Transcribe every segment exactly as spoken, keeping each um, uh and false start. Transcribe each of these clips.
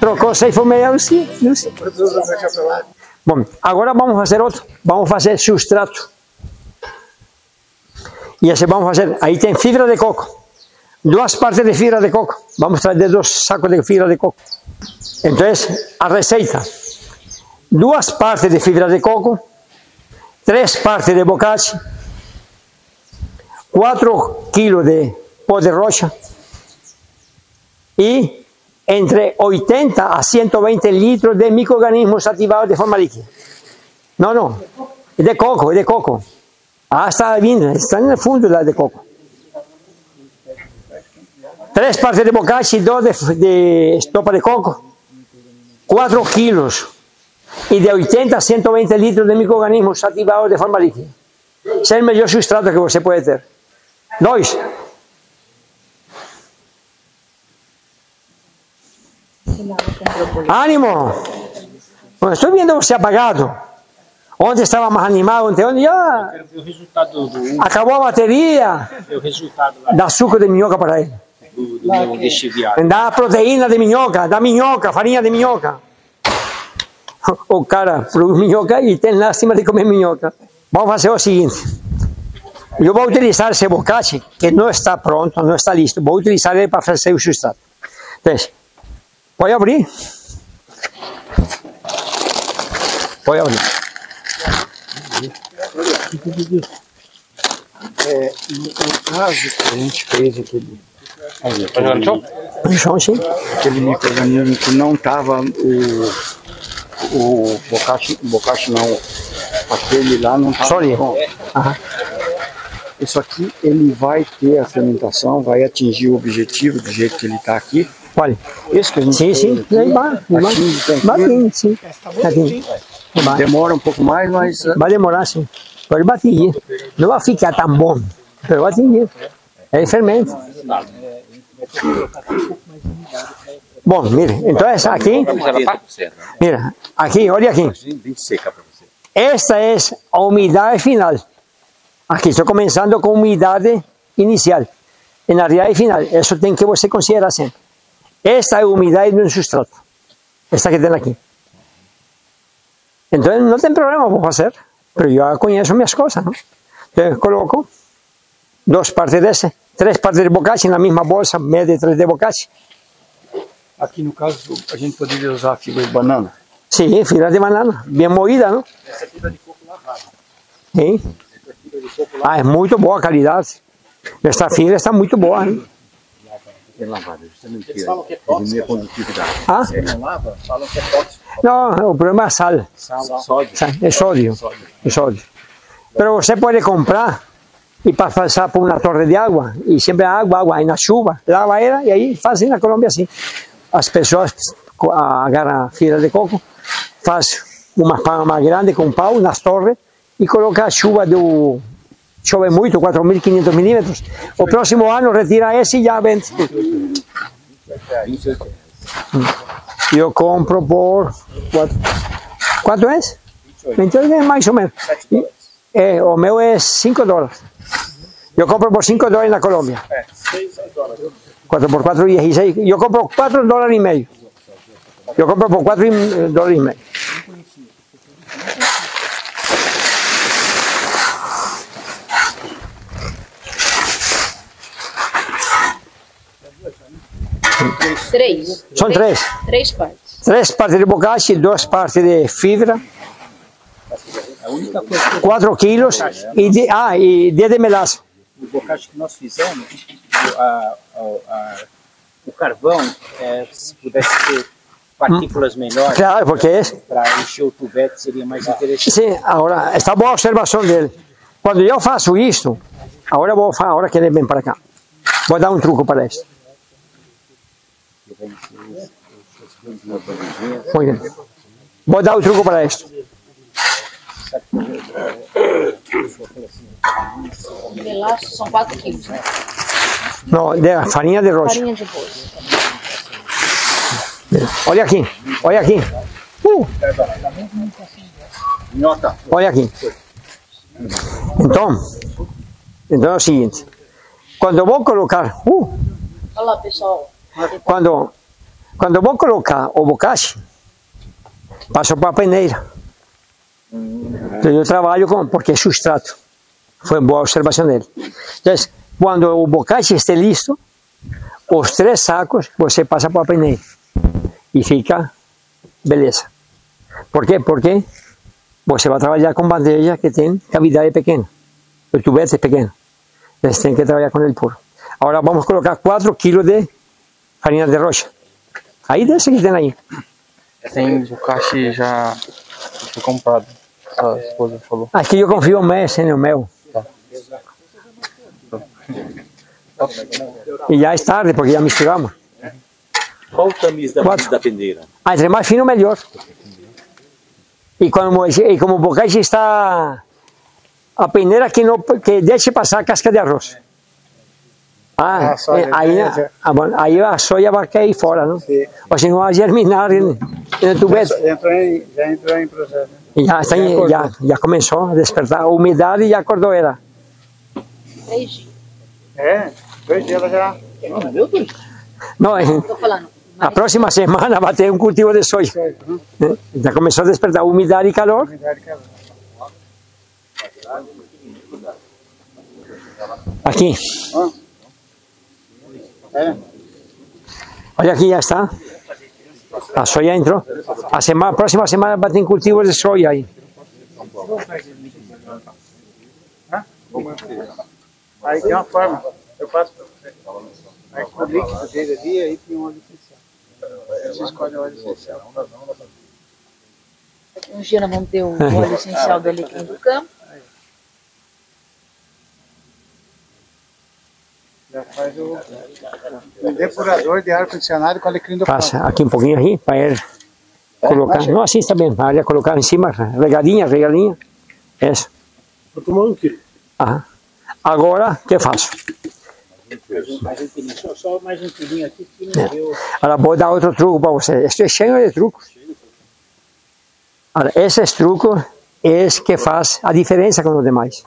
Trocou seis por meia Lucy. Lucy. Bom, agora vamos fazer outro. Vamos fazer substrato. E esse vamos fazer. Aí tem fibra de coco. Duas partes de fibra de coco. Vamos trazer dois sacos de fibra de coco. Então, a receita. Duas partes de fibra de coco. Três partes de bocachi. Quatro quilos de pó de rocha. E entre oitenta a ciento veinte litros de micro-organismos ativados de forma líquida. Não, não. É de coco, é de coco. Ah, está vindo, está no fundo lá de coco. Três partes de bocachi, dos de, de estopa de coco, quatro quilos e de oitenta a ciento veinte litros de micro-organismos ativados de forma líquida. Esse é o melhor substrato que você pode ter. Dois. ¡Ánimo! Bueno, estoy viendo você apagado. Ontem estava mais animado, ontem, ontem já acabou a bateria. O resultado lá. Dá suco de minhoca para ele. Do, do meu lixiviário. Dá proteína de minhoca, dá minhoca, farinha de minhoca. O cara produz minhoca e tem lástima de comer minhoca. Vamos fazer o seguinte. Eu vou utilizar esse bocachi, que não está pronto, não está listo. Vou utilizar ele para fazer o substrato. Então, pode abrir. Pode abrir. É, no caso que a gente fez aquele, aquele, aquele micro-organismo que não estava o, o bocachi, bocachi não, aquele lá não estava bom. Isso aqui ele vai ter a fermentação, vai atingir o objetivo do jeito que ele está aqui. Olha, esse que a gente sim, sim, vai, vai, sim. Demora um pouco mais, mas vai demorar, sim. Pode bater. Não vai ficar tão bom, mas vai atingir. É fermento. Bom, mire, então essa aqui, mira, aqui, olha aqui. Esta é a umidade final. Aqui estou começando com umidade inicial. Na realidade final, isso tem que você considerar sempre. Esta é a umidade de um substrato. Esta que tem aqui. Então não tem problema, vou fazer. Mas eu já conheço minhas coisas, não? Então coloco duas partes desse, três partes de bocachi na mesma bolsa, meia de três de bocachi. Aqui no caso a gente poderia usar a fibra de banana. Sim, fibra de banana, bem moída, não? Essa fibra de coco lavada. Sim. Ah, é muito boa a qualidade. Esta fibra está muito boa, hein? É lavada, justamente porque diminui a condutividade. Ah? Se não lava, falam que é tóxico. Não, o problema é sal. Sal, sódio. É sódio. É sódio. Mas você pode comprar e para passar por uma torre de água, e sempre água, água, aí na chuva, lava ela, e aí fazem na Colômbia assim. As pessoas agarram a fibra de coco, fazem uma palma grande com pau nas torres e colocam a chuva do... Chove muito, quatro mil e quinhentos milímetros. O próximo ano retira esse e já vende. Eu compro por... Quatro. Quanto é? vinte e oito é mais ou menos. É, o meu é cinco dólares. Eu compro por cinco dólares na Colômbia. quatro por quatro, dezesseis. Eu compro quatro dólares e meio. Eu compro por quatro dólares e meio. Três. São três. Três partes. Três partes de bocachi, duas partes de fibra, quatro quilos e de, ah, e dez de melaça. O bocachi que nós fizemos, a, a, a, o carvão, é, se pudesse ter partículas menores, claro, porque é para encher o tubete seria mais interessante. sim, agora, está boa a observação dele. Quando eu faço isto, agora vou fazer, agora que ele vem para cá, vou dar um truco para isso. Muy bien. Vou dar o truco para isto. Melaço são quatro quilos, né? Não, de farinha de rocha. Farinha de boi. Olha aqui, olha aqui. Uh. Olha aqui. Então, então é o seguinte. Quando eu vou colocar... Uh, Olha lá, pessoal. quando, Quando eu vou colocar o bocashi, passo para a peneira. Então eu trabalho com, porque é substrato. Foi boa observação dele. Então, quando o bocashi estiver listo, os três sacos você passa para a peneira. E fica beleza. Por quê? Porque você vai trabalhar com bandeja que tem cavidade pequena. O tubete é pequeno. Então tem que trabalhar com ele puro. Agora vamos colocar quatro quilos de farinha de rocha. Aí desse que tem aí. Tem bocashi já foi comprado. A esposa falou. Aqui eu confio mais no meu. Tá. E já é tarde, porque já misturamos. Qual o tamiz da, da peneira? Ah, entre mais fino, melhor. E, quando, e como o bocashi está... A peneira que, não, que deixe passar a casca de arroz. Ah, ah é, aí, ah, bom, aí a soja vai cair fora, não? Sim. Ou senão vai germinar no tubete. Já entrou em, já entrou em processo. Né? Já, está em, já, já começou a despertar. A umidade já acordou ela. Três dias. É, dois dias ela já... Não, meu Deus. Não, Estou falando. A próxima semana vai ter um cultivo de soja. Uhum. Já começou a despertar umidade e calor. Umidade e calor. Aqui. Olha aqui, já está. A soja entrou. A semana, próxima semana vai ter cultivos de soja aí. Aí tem uma forma. Eu faço para você. Aí com o líquido dele ali, aí tem um óleo essencial. Você escolhe o óleo essencial. Um dia nós vamos ter o óleo essencial do alecrim do campo. Já faz o, o depurador de ar-condicionado com alecrim do campo. Passa aqui um pouquinho aí, para ele colocar. É, não, assim está bem, para ele colocar em cima, regadinha, regadinha. Isso. Vou tomar um quilo. Ah. Agora, o que faço? Só, só mais um quilinho aqui. É. Agora vou dar outro truco para você. Estou cheio de trucos. Agora, esses trucos é que faz a diferença com os demais.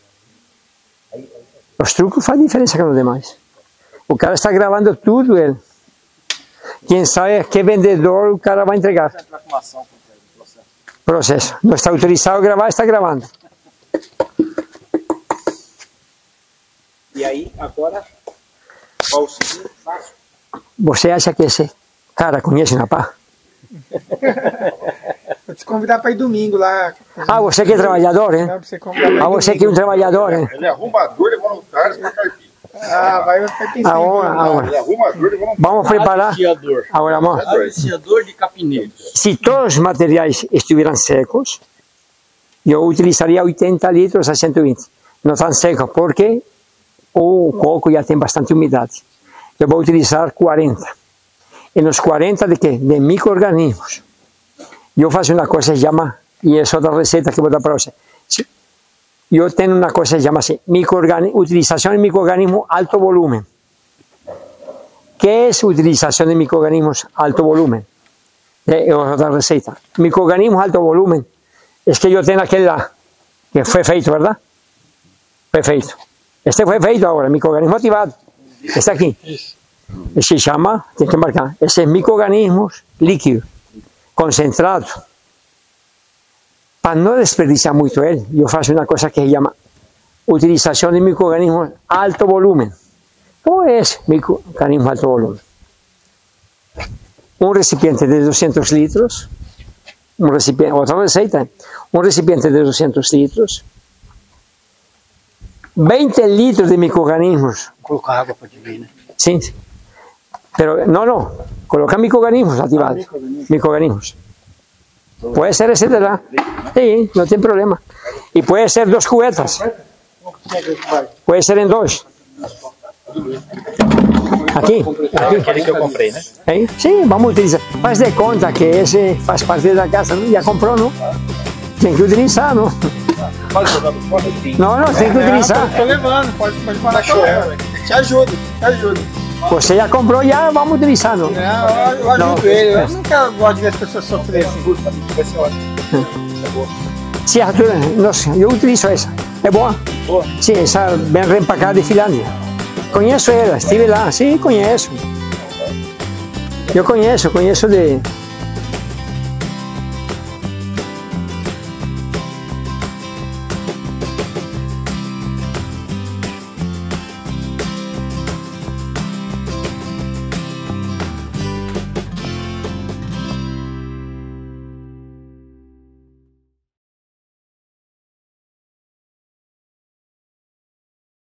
Os trucos fazem diferença com os demais. O cara está gravando tudo, ele. Quem sabe que vendedor o cara vai entregar. Processo. Não está autorizado a gravar, está gravando. E aí, agora, qual o segundo passo? Você acha que esse cara conhece Napá? Vou te convidar para ir domingo lá. Ah, você que é trabalhador, hein? Você ah, você que é um trabalhador, hein? Ele é arrumador de voluntários para caipira. Ah, vai ficar pensando. Agora, agora. Ele é arrumador de voluntários. Vamos preparar. Agora, vamos. Aliciador de capineiros. Se todos os materiais estuvieran secos, eu utilizaria oitenta litros a cento e vinte. Não tão secos, porque o coco já tem bastante umidade. Eu vou utilizar quarenta. E nos quarenta de quê? De micro-organismos. Eu faço uma coisa que se chama, e é outra receita que vou dar para você. Eu tenho uma coisa que se chama assim, utilização de micro-organismos alto volumen. ¿Qué es utilización de microorganismos alto volumen? É outra receita. Microorganismos alto volumen. Es que eu tenho aquele lá, que foi feito, ¿verdad? Foi feito. Este foi feito agora, microorganismo ativado. Este aqui. Se chama, tem que marcar, esses microorganismos líquidos, concentrados. Para não desperdiciar muito ele, eu faço uma coisa que se chama utilização de microorganismos alto volumen. Como é esse microorganismo alto volumen? Um recipiente de duzentos litros, um recipiente, outra receita, um recipiente de duzentos litros, veinte litros de microorganismos. Colocar água para dividir, né? Sim, pero no, no, coloca microorganismos ativados, ah, microorganismos. microorganismos. Puede ser ese de lá, sí, no tem problema. E pode ser dos cubetas, pode ser em dois. Aqui, aqui. Aquele que eu comprei, né? Hein? Sim, vamos utilizar. Faz de conta que esse faz parte da casa, não? Já comprou, não? Tem que utilizar, não? Pode jogar no fora? Não, não, tem que utilizar. Estou levando, pode, pode parar com ela. Te ajudo, te ajudo. Você já comprou, já vamos utilizar, não? Não, eu, eu ajudo não. ele. Eu nunca gosto de ver as pessoas sofrerem assim. Vai ser ótimo. Sim, Arthur, nossa, eu utilizo essa. É boa? Boa. Sim, essa bem reempacada de Finlândia. Conheço ela, estive lá, sim, conheço. Eu conheço, eu conheço de,